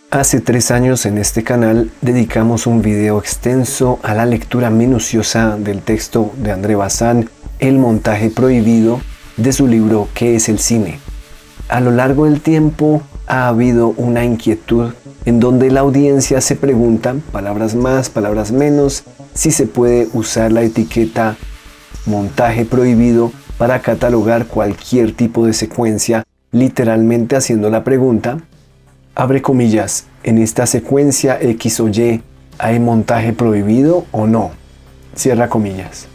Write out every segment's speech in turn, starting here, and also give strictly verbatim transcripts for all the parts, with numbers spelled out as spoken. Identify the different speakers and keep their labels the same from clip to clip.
Speaker 1: Hace tres años en este canal dedicamos un video extenso a la lectura minuciosa del texto de André Bazin, El montaje prohibido, de su libro ¿Qué es el cine? A lo largo del tiempo ha habido una inquietud en donde la audiencia se pregunta, palabras más, palabras menos, si se puede usar la etiqueta montaje prohibido para catalogar cualquier tipo de secuencia, literalmente haciendo la pregunta, abre comillas, en esta secuencia X o Y, ¿hay montaje prohibido o no? Cierra comillas.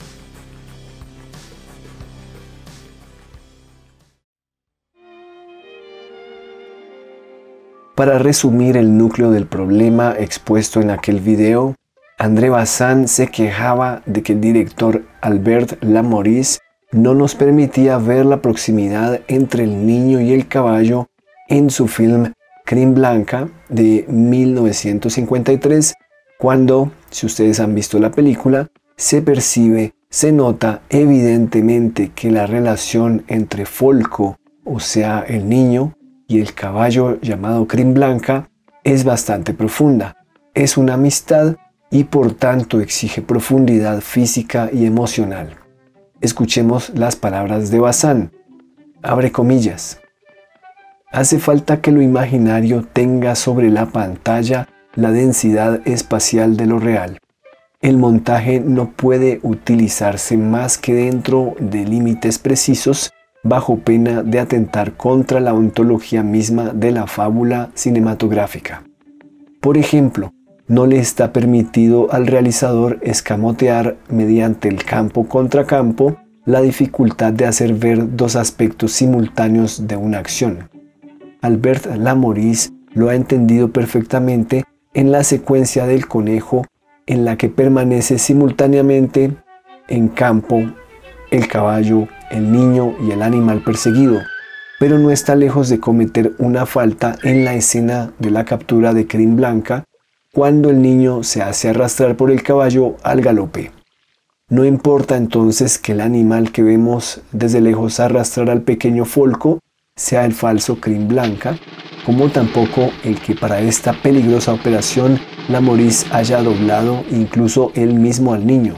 Speaker 1: Para resumir el núcleo del problema expuesto en aquel video, André Bazin se quejaba de que el director Albert Lamorisse no nos permitía ver la proximidad entre el niño y el caballo en su film Crin Blanca de mil novecientos cincuenta y tres, cuando, si ustedes han visto la película, se percibe, se nota evidentemente que la relación entre Folco, o sea el niño, y el caballo llamado Crin Blanca es bastante profunda. Es una amistad y por tanto exige profundidad física y emocional. Escuchemos las palabras de Bazin. Abre comillas. Hace falta que lo imaginario tenga sobre la pantalla la densidad espacial de lo real. El montaje no puede utilizarse más que dentro de límites precisos, bajo pena de atentar contra la ontología misma de la fábula cinematográfica. Por ejemplo, no le está permitido al realizador escamotear mediante el campo contra campo la dificultad de hacer ver dos aspectos simultáneos de una acción. Albert Lamorisse lo ha entendido perfectamente en la secuencia del conejo, en la que permanece simultáneamente en campo el caballo, el niño y el animal perseguido, pero no está lejos de cometer una falta en la escena de la captura de Crin Blanca, cuando el niño se hace arrastrar por el caballo al galope. No importa entonces que el animal que vemos desde lejos arrastrar al pequeño Folco sea el falso Crin Blanca, como tampoco el que para esta peligrosa operación Lamorisse haya doblado incluso él mismo al niño.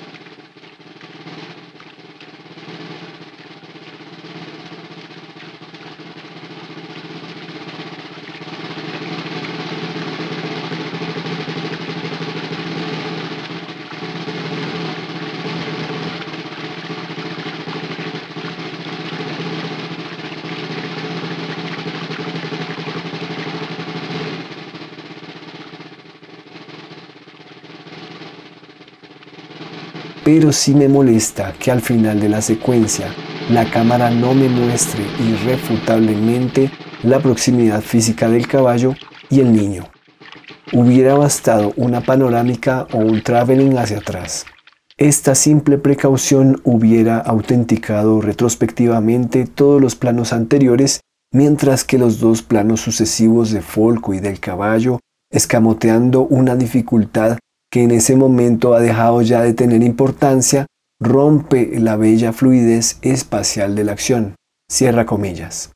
Speaker 1: Pero sí me molesta que al final de la secuencia la cámara no me muestre irrefutablemente la proximidad física del caballo y el niño. Hubiera bastado una panorámica o un traveling hacia atrás. Esta simple precaución hubiera autenticado retrospectivamente todos los planos anteriores, mientras que los dos planos sucesivos de Folco y del caballo, escamoteando una dificultad que en ese momento ha dejado ya de tener importancia, rompe la bella fluidez espacial de la acción. Cierra comillas.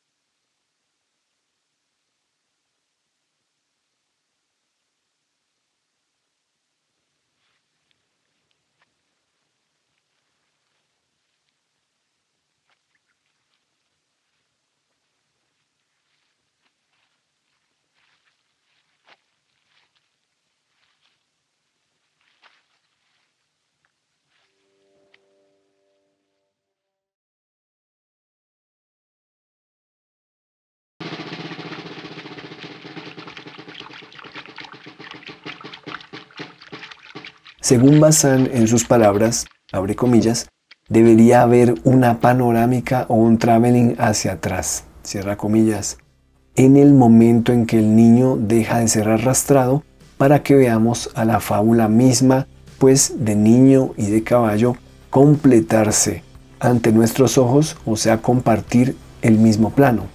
Speaker 1: Según Bazin, en sus palabras, abre comillas, debería haber una panorámica o un traveling hacia atrás, cierra comillas, en el momento en que el niño deja de ser arrastrado para que veamos a la fábula misma, pues de niño y de caballo, completarse ante nuestros ojos, o sea, compartir el mismo plano.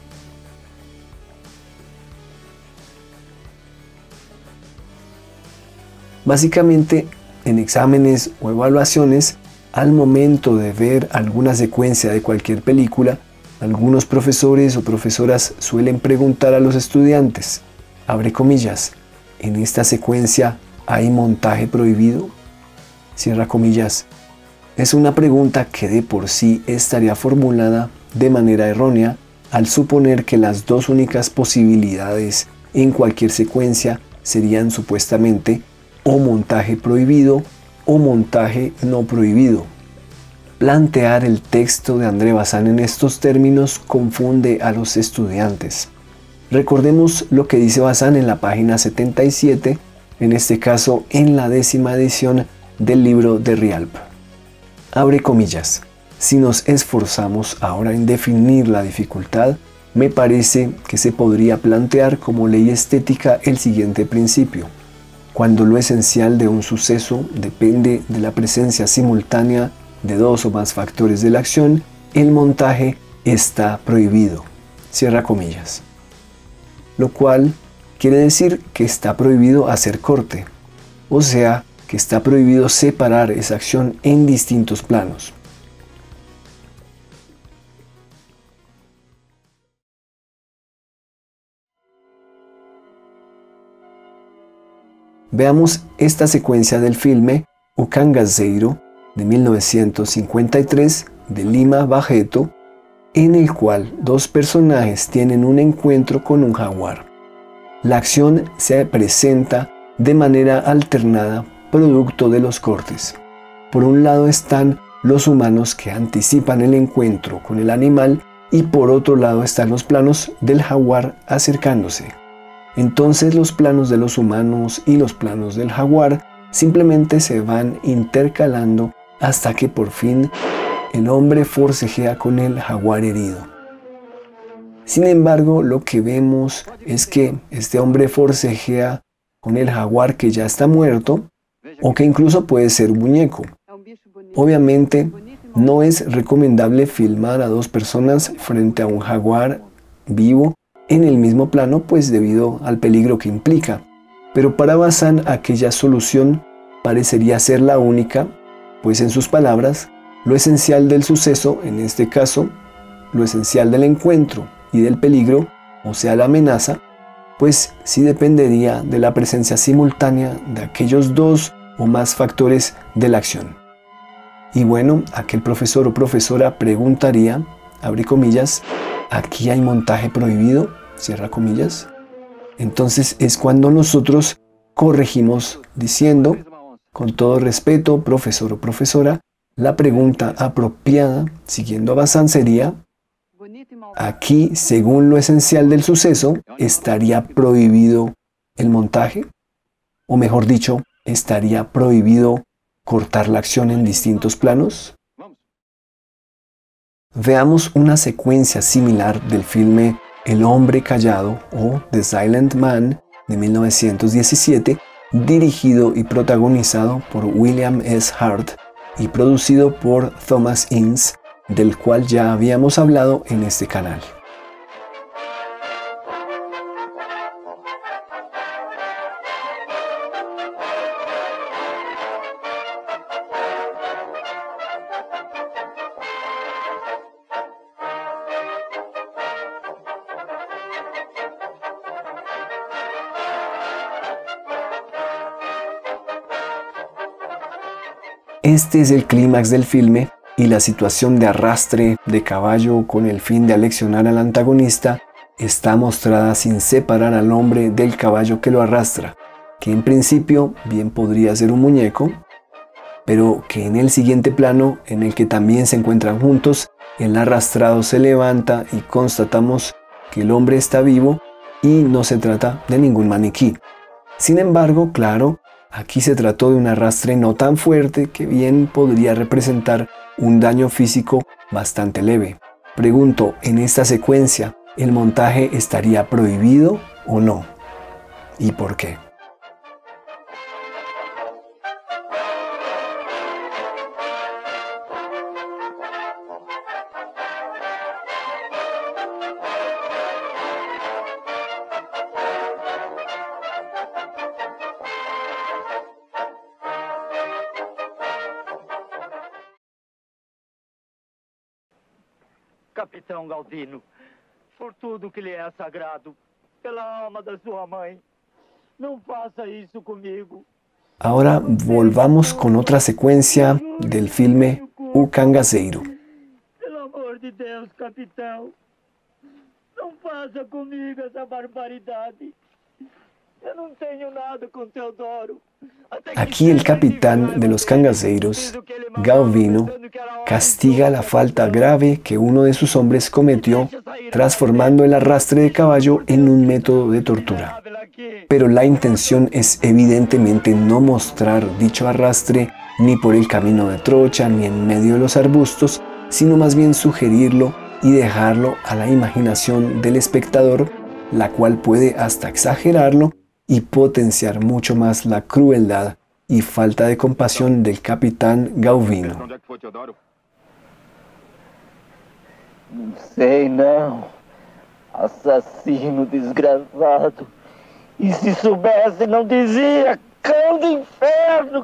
Speaker 1: Básicamente, en exámenes o evaluaciones, al momento de ver alguna secuencia de cualquier película, algunos profesores o profesoras suelen preguntar a los estudiantes: Abre comillas. ¿En esta secuencia hay montaje prohibido? Cierra comillas. Es una pregunta que de por sí estaría formulada de manera errónea al suponer que las dos únicas posibilidades en cualquier secuencia serían supuestamente o montaje prohibido o montaje no prohibido. Plantear el texto de André Bazin en estos términos confunde a los estudiantes. Recordemos lo que dice Bazin en la página setenta y siete, en este caso en la décima edición del libro de Rialp. Abre comillas. Si nos esforzamos ahora en definir la dificultad, me parece que se podría plantear como ley estética el siguiente principio. Cuando lo esencial de un suceso depende de la presencia simultánea de dos o más factores de la acción, el montaje está prohibido. Cierra comillas. Lo cual quiere decir que está prohibido hacer corte, o sea, que está prohibido separar esa acción en distintos planos. Veamos esta secuencia del filme O Cangaceiro de mil novecientos cincuenta y tres de Lima Barreto, en el cual dos personajes tienen un encuentro con un jaguar. La acción se presenta de manera alternada producto de los cortes. Por un lado están los humanos que anticipan el encuentro con el animal y por otro lado están los planos del jaguar acercándose. Entonces los planos de los humanos y los planos del jaguar simplemente se van intercalando hasta que por fin el hombre forcejea con el jaguar herido. Sin embargo, lo que vemos es que este hombre forcejea con el jaguar que ya está muerto o que incluso puede ser un muñeco. Obviamente, no es recomendable filmar a dos personas frente a un jaguar vivo en el mismo plano, pues debido al peligro que implica. Pero para Bazin aquella solución parecería ser la única, pues en sus palabras, lo esencial del suceso, en este caso, lo esencial del encuentro y del peligro, o sea la amenaza, pues sí dependería de la presencia simultánea de aquellos dos o más factores de la acción. Y bueno, aquel profesor o profesora preguntaría, abre comillas, ¿aquí hay montaje prohibido? Cierra comillas. Entonces es cuando nosotros corregimos diciendo, con todo respeto, profesor o profesora, la pregunta apropiada, siguiendo a Bazin, sería, ¿aquí, según lo esencial del suceso, estaría prohibido el montaje? O mejor dicho, ¿estaría prohibido cortar la acción en distintos planos? Veamos una secuencia similar del filme El hombre callado o The Silent Man de mil novecientos diecisiete, dirigido y protagonizado por William S. Hart y producido por Thomas Ince, del cual ya habíamos hablado en este canal. Este es el clímax del filme y la situación de arrastre de caballo con el fin de aleccionar al antagonista está mostrada sin separar al hombre del caballo que lo arrastra, que en principio bien podría ser un muñeco, pero que en el siguiente plano, en el que también se encuentran juntos, el arrastrado se levanta y constatamos que el hombre está vivo y no se trata de ningún maniquí. Sin embargo, claro, aquí se trató de un arrastre no tan fuerte que bien podría representar un daño físico bastante leve. Pregunto, en esta secuencia, ¿el montaje estaría prohibido o no? ¿Y por qué?
Speaker 2: Capitão Galdino, por tudo que lhe é sagrado,
Speaker 1: Ahora volvamos con otra secuencia del filme O Cangaceiro.
Speaker 2: Pelo amor de Deus, capitão, não faça comigo essa barbaridade. Eu não tenho nada com Teodoro.
Speaker 1: Aquí el capitán de los cangaceiros, Galvino, castiga la falta grave que uno de sus hombres cometió, transformando el arrastre de caballo en un método de tortura. Pero la intención es evidentemente no mostrar dicho arrastre ni por el camino de trocha ni en medio de los arbustos, sino más bien sugerirlo y dejarlo a la imaginación del espectador, la cual puede hasta exagerarlo y potenciar mucho más la crueldad y falta de compasión del capitán Galvino.
Speaker 2: Não sei não, assassino desgraçado. E se soubesse não dizia, cão do inferno.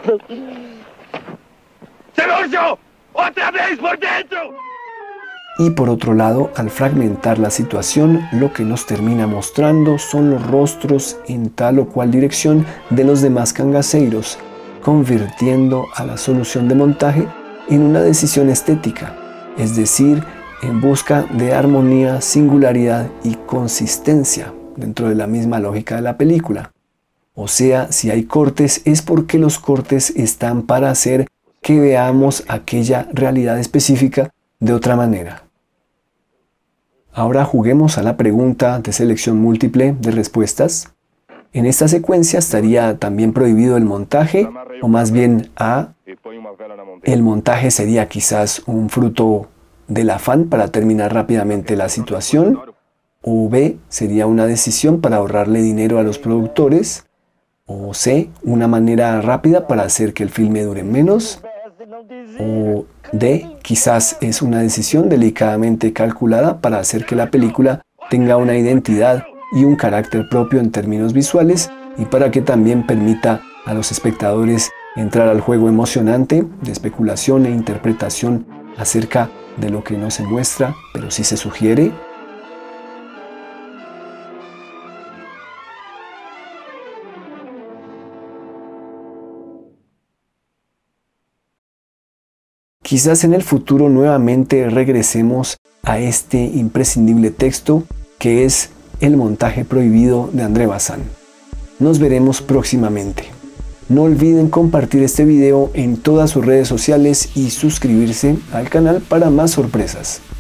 Speaker 2: ¡Sergio! ¡Otra vez por dentro!
Speaker 1: Y por otro lado, al fragmentar la situación, lo que nos termina mostrando son los rostros en tal o cual dirección de los demás cangaceiros, convirtiendo a la solución de montaje en una decisión estética, es decir, en busca de armonía, singularidad y consistencia dentro de la misma lógica de la película. O sea, si hay cortes es porque los cortes están para hacer que veamos aquella realidad específica de otra manera. Ahora juguemos a la pregunta de selección múltiple de respuestas. En esta secuencia estaría también prohibido el montaje, o más bien A, el montaje sería quizás un fruto del afán para terminar rápidamente la situación, o B, sería una decisión para ahorrarle dinero a los productores, o C, una manera rápida para hacer que el filme dure menos, o D, quizás es una decisión delicadamente calculada para hacer que la película tenga una identidad y un carácter propio en términos visuales y para que también permita a los espectadores entrar al juego emocionante de especulación e interpretación acerca de lo que no se muestra, pero sí se sugiere. Quizás en el futuro nuevamente regresemos a este imprescindible texto que es El montaje prohibido de André Bazin. Nos veremos próximamente. No olviden compartir este video en todas sus redes sociales y suscribirse al canal para más sorpresas.